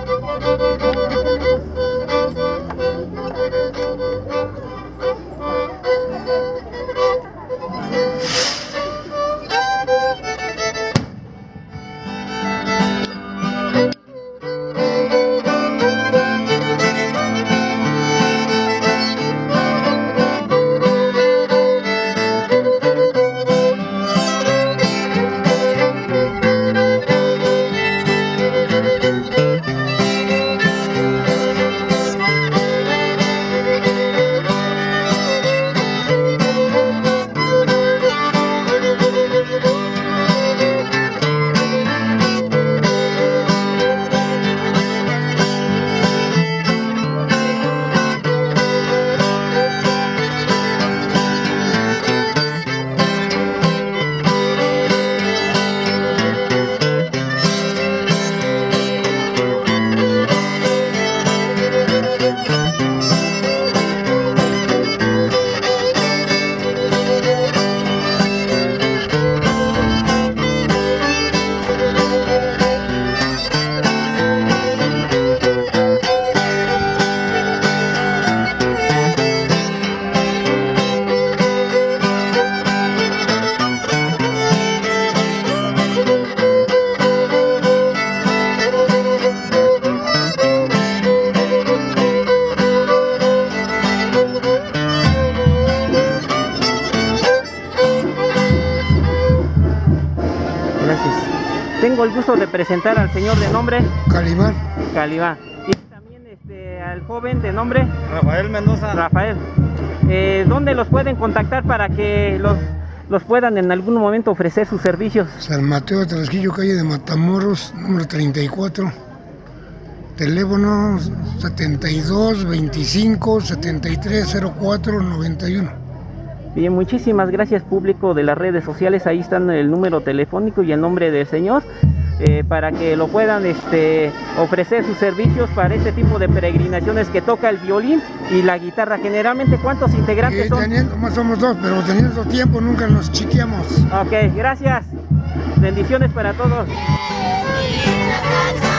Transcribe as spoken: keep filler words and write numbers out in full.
Tengo el gusto de presentar al señor de nombre Calibán. Calibán. Y también este, al joven de nombre Rafael Mendoza. Rafael. Eh, ¿Dónde los pueden contactar para que los, los puedan en algún momento ofrecer sus servicios? San Mateo de Trasquillo, calle de Matamoros, número treinta y cuatro. Teléfono setenta y dos, veinticinco, setenta y tres, cero cuatro, noventa y uno. Bien, muchísimas gracias, público de las redes sociales. Ahí están el número telefónico y el nombre del señor, eh, para que lo puedan este, ofrecer sus servicios para este tipo de peregrinaciones que toca el violín y la guitarra. Generalmente, ¿cuántos integrantes Sí, son? teniendo, más somos dos, pero teniendo tiempo nunca nos chiqueamos. Ok, gracias. Bendiciones para todos.